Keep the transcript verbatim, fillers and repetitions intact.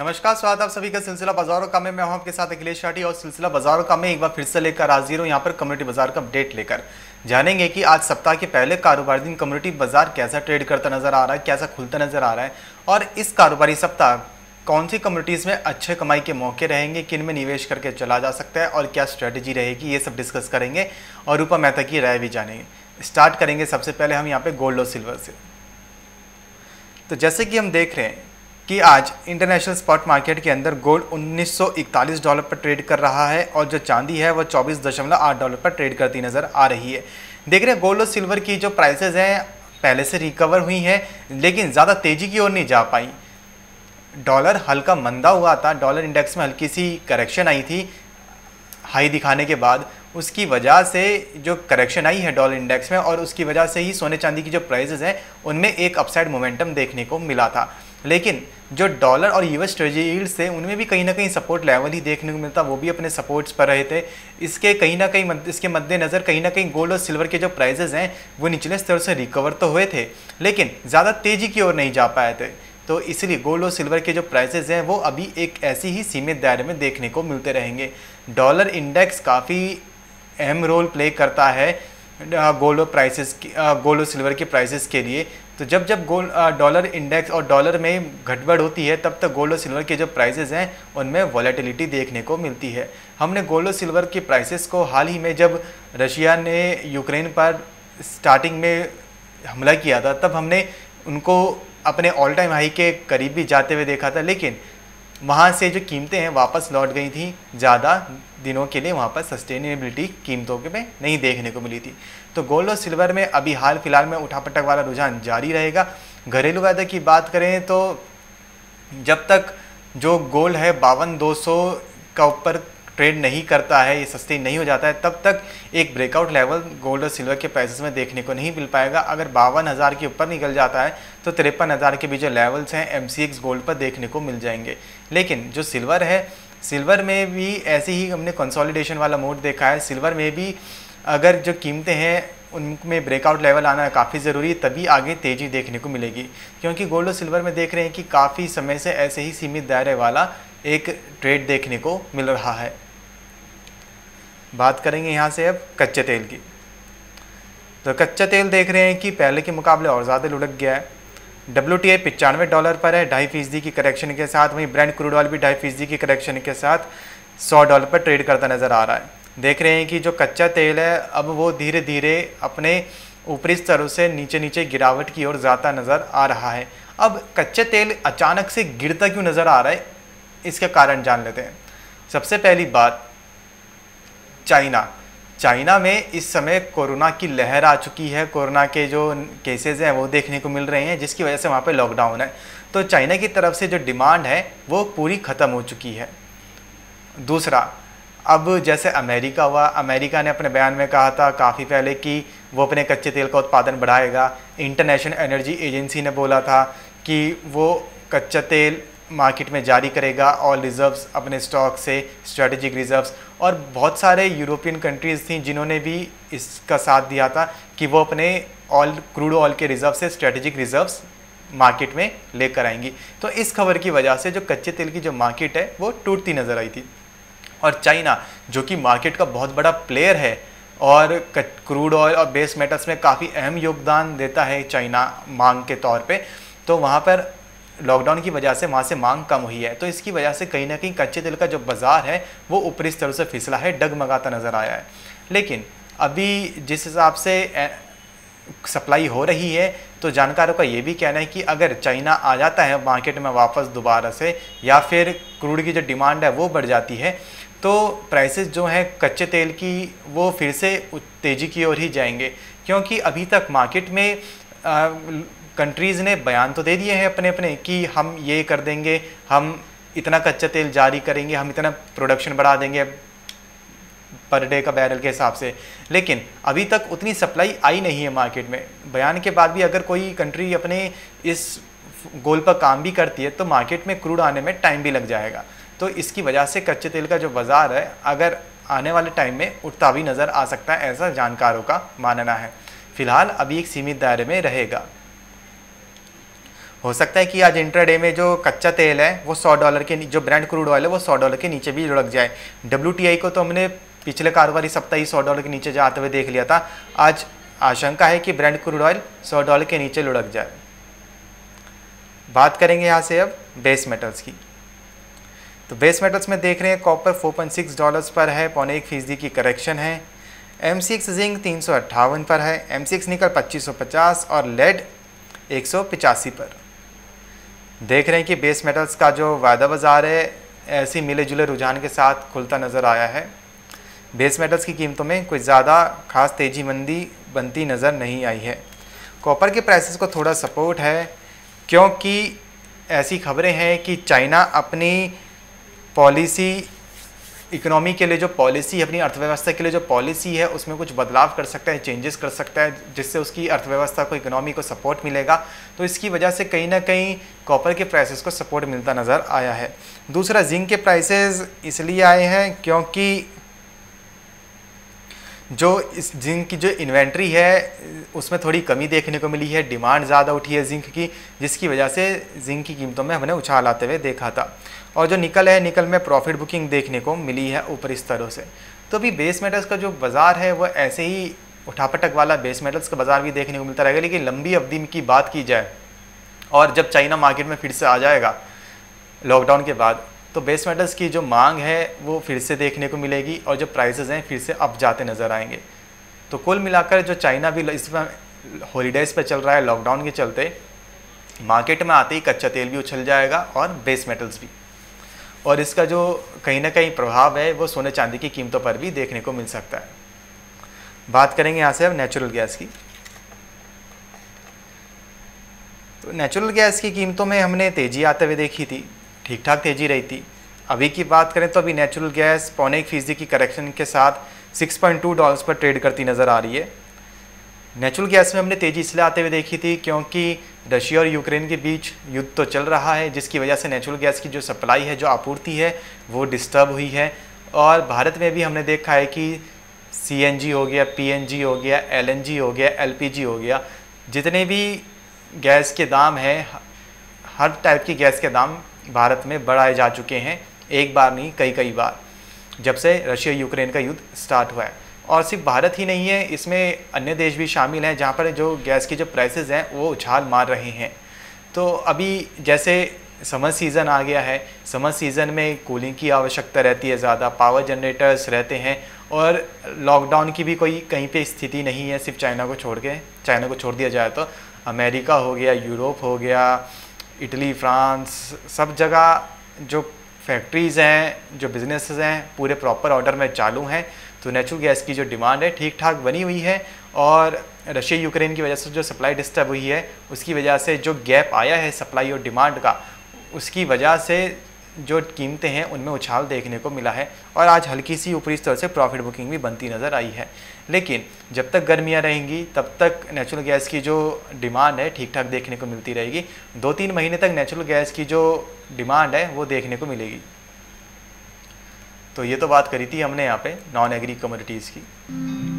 नमस्कार, स्वागत है आप सभी का सिलसिला बाजारों का में मैं हूं आपके साथ अखिलेश शाटी और सिलसिला बाजारों का में एक बार फिर से लेकर हाजिर हूं। यहां पर कम्युनिटी बाजार का अपडेट लेकर जानेंगे कि आज सप्ताह के पहले कारोबारी दिन कम्युनिटी बाजार कैसा ट्रेड करता नजर आ रहा है, कैसा खुलता नजर आ रहा है और इस कारोबारी सप्ताह कौन सी कम्युनिटीज़ में अच्छे कमाई के मौके रहेंगे, किन में निवेश करके चला जा सकता है और क्या स्ट्रैटेजी रहेगी, ये सब डिस्कस करेंगे और रूपा मेहता की राय भी जानेंगे। स्टार्ट करेंगे सबसे पहले हम यहाँ पे गोल्ड और सिल्वर से। तो जैसे कि हम देख रहे हैं कि आज इंटरनेशनल स्पॉट मार्केट के अंदर गोल्ड उन्नीस सौ इकतालीस डॉलर पर ट्रेड कर रहा है और जो चांदी है वो चौबीस दशमलव आठ डॉलर पर ट्रेड करती नज़र आ रही है। देख रहे हैं गोल्ड और सिल्वर की जो प्राइसेस हैं पहले से रिकवर हुई हैं लेकिन ज़्यादा तेज़ी की ओर नहीं जा पाई। डॉलर हल्का मंदा हुआ था, डॉलर इंडेक्स में हल्की सी करेक्शन आई थी हाई दिखाने के बाद, उसकी वजह से जो करेक्शन आई है डॉलर इंडेक्स में और उसकी वजह से ही सोने चांदी की जो प्राइसेस हैं उनमें एक अपसाइड मोमेंटम देखने को मिला था। लेकिन जो डॉलर और यूएस ट्रेजरी यील्ड्स थे उनमें भी कहीं ना कहीं सपोर्ट लेवल ही देखने को मिलता, वो भी अपने सपोर्ट्स पर रहे थे। इसके कहीं ना कहीं इसके मद्देनज़र कहीं ना कहीं गोल्ड और सिल्वर के जो प्राइसेस हैं वो निचले स्तर से रिकवर तो हुए थे लेकिन ज़्यादा तेज़ी की ओर नहीं जा पाए थे। तो इसलिए गोल्ड और सिल्वर के जो प्राइसेस हैं वो अभी एक ऐसी ही सीमित दायरे में देखने को मिलते रहेंगे। डॉलर इंडेक्स काफ़ी अहम रोल प्ले करता है गोल्ड और प्राइसेस गोल्ड और सिल्वर के प्राइसेस के लिए। तो जब जब गोल्ड डॉलर इंडेक्स और डॉलर में घटबड़ होती है तब तक गोल्ड और सिल्वर के जो प्राइसेस हैं उनमें वॉलेटिलिटी देखने को मिलती है। हमने गोल्ड और सिल्वर के प्राइसेस को हाल ही में जब रशिया ने यूक्रेन पर स्टार्टिंग में हमला किया था तब हमने उनको अपने ऑल टाइम हाई के करीब भी जाते हुए देखा था, लेकिन वहाँ से जो कीमतें हैं वापस लौट गई थी, ज़्यादा दिनों के लिए वहाँ पर सस्टेनेबिलिटी कीमतों के में नहीं देखने को मिली थी। तो गोल्ड और सिल्वर में अभी हाल फिलहाल में उठापटक वाला रुझान जारी रहेगा। घरेलू वायदे की बात करें तो जब तक जो गोल्ड है बावन दो सौ का ऊपर ट्रेड नहीं करता है, ये सस्टेन नहीं हो जाता है, तब तक एक ब्रेकआउट लेवल गोल्ड और सिल्वर के प्राइसेस में देखने को नहीं मिल पाएगा। अगर बावन हज़ार के ऊपर निकल जाता है तो तिरपन हज़ार के भी जो लेवल्स हैं एम सी एक्स गोल्ड पर देखने को मिल जाएंगे। लेकिन जो सिल्वर है, सिल्वर में भी ऐसे ही हमने कंसोलिडेशन वाला मोड देखा है। सिल्वर में भी अगर जो कीमतें हैं उनमें ब्रेकआउट लेवल आना काफ़ी ज़रूरी है, तभी आगे तेज़ी देखने को मिलेगी। क्योंकि गोल्ड और सिल्वर में देख रहे हैं कि काफ़ी समय से ऐसे ही सीमित दायरे वाला एक ट्रेड देखने को मिल रहा है। बात करेंगे यहाँ से अब कच्चे तेल की। तो कच्चा तेल देख रहे हैं कि पहले के मुकाबले और ज़्यादा लुढ़क गया है। डब्ल्यू टी आई पचानवे डॉलर पर है ढाई फीसदी की करेक्शन के साथ, वहीं ब्रेंट क्रूड ऑयल भी ढाई फीसदी की करेक्शन के साथ सौ डॉलर पर ट्रेड करता नज़र आ रहा है। देख रहे हैं कि जो कच्चा तेल है अब वो धीरे धीरे अपने ऊपरी स्तरों से नीचे नीचे गिरावट की ओर जाता नज़र आ रहा है। अब कच्चे तेल अचानक से गिरता क्यों नज़र आ रहा है, इसका कारण जान लेते हैं। सबसे पहली बात, चाइना चाइना में इस समय कोरोना की लहर आ चुकी है। कोरोना के जो केसेस हैं वो देखने को मिल रहे हैं जिसकी वजह से वहाँ पे लॉकडाउन है। तो चाइना की तरफ से जो डिमांड है वो पूरी ख़त्म हो चुकी है। दूसरा, अब जैसे अमेरिका हुआ, अमेरिका ने अपने बयान में कहा था काफ़ी पहले कि वो अपने कच्चे तेल का उत्पादन बढ़ाएगा। इंटरनेशनल एनर्जी एजेंसी ने बोला था कि वो कच्चा तेल मार्केट में जारी करेगा और रिज़र्व्स अपने स्टॉक से, स्ट्रेटेजिक रिज़र्व्स। और बहुत सारे यूरोपियन कंट्रीज़ थी जिन्होंने भी इसका साथ दिया था कि वो अपने ऑयल क्रूड ऑयल के रिज़र्व से स्ट्रेटेजिक रिज़र्व्स मार्केट में लेकर आएंगी। तो इस खबर की वजह से जो कच्चे तेल की जो मार्केट है वो टूटती नज़र आई थी। और चाइना जो कि मार्केट का बहुत बड़ा प्लेयर है और क्रूड ऑयल और बेस मेटल्स में काफ़ी अहम योगदान देता है चाइना मांग के तौर पे, तो वहाँ पर लॉकडाउन की वजह से वहाँ से मांग कम हुई है। तो इसकी वजह से कहीं ना कहीं कच्चे तेल का जो बाज़ार है वो ऊपरी स्तर से फिसला है, डगमगाता नज़र आया है। लेकिन अभी जिस हिसाब से सप्लाई हो रही है तो जानकारों का ये भी कहना है कि अगर चाइना आ जाता है मार्केट में वापस दोबारा से या फिर क्रूड की जो डिमांड है वो बढ़ जाती है तो प्राइसेस जो हैं कच्चे तेल की वो फिर से तेज़ी की ओर ही जाएंगे। क्योंकि अभी तक मार्केट में आ, कंट्रीज़ ने बयान तो दे दिए हैं अपने अपने कि हम ये कर देंगे, हम इतना कच्चा तेल जारी करेंगे, हम इतना प्रोडक्शन बढ़ा देंगे पर डे का बैरल के हिसाब से, लेकिन अभी तक उतनी सप्लाई आई नहीं है मार्केट में। बयान के बाद भी अगर कोई कंट्री अपने इस गोल पर काम भी करती है तो मार्केट में क्रूड आने में टाइम भी लग जाएगा। तो इसकी वजह से कच्चे तेल का जो बाज़ार है अगर आने वाले टाइम में उठता भी नज़र आ सकता है, ऐसा जानकारों का मानना है। फिलहाल अभी एक सीमित दायरे में रहेगा। हो सकता है कि आज इंट्राडे में जो कच्चा तेल है वो सौ डॉलर के, जो ब्रेंट क्रूड ऑयल है वो सौ डॉलर के नीचे भी लुढ़क जाए। डब्ल्यूटीआई को तो हमने पिछले कारोबारी सप्ताह ही सौ डॉलर के नीचे जाते हुए देख लिया था। आज आशंका है कि ब्रेंट क्रूड ऑयल सौ डॉलर के नीचे लुढ़क जाए। बात करेंगे यहाँ से अब बेस मेटल्स की। तो बेस मेटल्स में देख रहे हैं कॉपर चार पॉइंट छह डॉलर्स पर है, पौने एक फीसदी की करेक्शन है। एम सी एक्स जिंक तीन सौ अट्ठावन पर है, एम सी एक्स निकल पच्चीस सौ पचास और लेड एक सौ पचासी पर। देख रहे हैं कि बेस मेटल्स का जो वायदा बाजार है ऐसी मिले जुले रुझान के साथ खुलता नज़र आया है। बेस मेटल्स की कीमतों में कोई ज़्यादा खास तेजी मंदी बनती नज़र नहीं आई है। कॉपर के प्राइसेस को थोड़ा सपोर्ट है क्योंकि ऐसी खबरें हैं कि चाइना अपनी पॉलिसी, इकोनॉमी के लिए जो पॉलिसी है, अपनी अर्थव्यवस्था के लिए जो पॉलिसी है उसमें कुछ बदलाव कर सकता है, चेंजेस कर सकता है, जिससे उसकी अर्थव्यवस्था को, इकोनॉमी को सपोर्ट मिलेगा। तो इसकी वजह से कहीं ना कहीं कॉपर के प्राइसेस को सपोर्ट मिलता नज़र आया है। दूसरा, जिंक के प्राइसेस इसलिए आए हैं क्योंकि जो इस जिंक की जो इन्वेंट्री है उसमें थोड़ी कमी देखने को मिली है, डिमांड ज़्यादा उठी है जिंक की, जिसकी वजह से जिंक की कीमतों में हमने उछाल आते हुए देखा था। और जो निकल है, निकल में प्रॉफिट बुकिंग देखने को मिली है ऊपरी स्तरों से। तो अभी बेस मेटल्स का जो बाज़ार है वो ऐसे ही उठापटक वाला बेस मेटल्स का बाज़ार भी देखने को मिलता रहेगा। लेकिन लंबी अवधि की बात की जाए और जब चाइना मार्केट में फिर से आ जाएगा लॉकडाउन के बाद, तो बेस मेटल्स की जो मांग है वो फिर से देखने को मिलेगी और जो प्राइसेस हैं फिर से अप जाते नज़र आएंगे। तो कुल मिलाकर जो चाइना भी इस हॉलीडेज़ पे चल रहा है लॉकडाउन के चलते, मार्केट में आते ही कच्चा तेल भी उछल जाएगा और बेस मेटल्स भी, और इसका जो कहीं ना कहीं प्रभाव है वो सोने चांदी की कीमतों पर भी देखने को मिल सकता है। बात करेंगे यहाँ से अब नेचुरल गैस की। तो नेचुरल गैस की कीमतों में हमने तेज़ी आते हुए देखी थी, ठीक ठाक तेज़ी रही थी। अभी की बात करें तो अभी नेचुरल गैस पौने एक फीसदी की करेक्शन के साथ छह पॉइंट दो डॉलर्स पर ट्रेड करती नज़र आ रही है। नेचुरल गैस में हमने तेज़ी इसलिए आते हुए देखी थी क्योंकि रशिया और यूक्रेन के बीच युद्ध तो चल रहा है, जिसकी वजह से नेचुरल गैस की जो सप्लाई है, जो आपूर्ति है, वो डिस्टर्ब हुई है। और भारत में भी हमने देखा है कि सी एन जी हो गया, पी एन जी हो गया, एल एन जी हो गया, एल पी जी हो गया, जितने भी गैस के दाम हैं, हर टाइप की गैस के दाम भारत में बढ़ाए जा चुके हैं, एक बार नहीं कई कई बार, जब से रशिया यूक्रेन का युद्ध स्टार्ट हुआ है। और सिर्फ भारत ही नहीं है, इसमें अन्य देश भी शामिल हैं जहाँ पर जो गैस की जो प्राइसेस हैं वो उछाल मार रहे हैं। तो अभी जैसे समर सीज़न आ गया है, समर सीज़न में कूलिंग की आवश्यकता रहती है ज़्यादा, पावर जनरेटर्स रहते हैं, और लॉकडाउन की भी कोई कहीं पे स्थिति नहीं है सिर्फ चाइना को छोड़ के। चाइना को छोड़ दिया जाए तो अमेरिका हो गया, यूरोप हो गया, इटली, फ्रांस, सब जगह जो फैक्ट्रीज़ हैं, जो बिज़नेसेस हैं, पूरे प्रॉपर ऑर्डर में चालू हैं। तो नेचुरल गैस की जो डिमांड है ठीक ठाक बनी हुई है, और रशिया यूक्रेन की वजह से जो सप्लाई डिस्टर्ब हुई है उसकी वजह से जो गैप आया है सप्लाई और डिमांड का, उसकी वजह से जो कीमतें हैं उनमें उछाल देखने को मिला है। और आज हल्की सी ऊपरी स्तर से प्रॉफिट बुकिंग भी बनती नज़र आई है। लेकिन जब तक गर्मियाँ रहेंगी तब तक नेचुरल गैस की जो डिमांड है ठीक ठाक देखने को मिलती रहेगी। दो तीन महीने तक नेचुरल गैस की जो डिमांड है वो देखने को मिलेगी। तो ये तो बात करी थी हमने यहाँ पे नॉन एग्री कमोडिटीज़ की।